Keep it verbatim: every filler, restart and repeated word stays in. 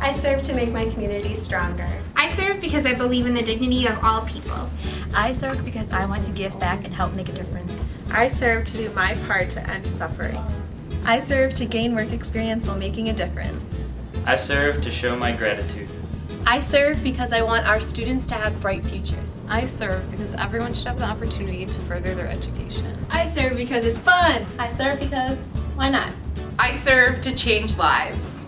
I serve to make my community stronger. I serve because I believe in the dignity of all people. I serve because I want to give back and help make a difference. I serve to do my part to end suffering. I serve to gain work experience while making a difference. I serve to show my gratitude. I serve because I want our students to have bright futures. I serve because everyone should have the opportunity to further their education. I serve because it's fun. I serve because, why not? I serve to change lives.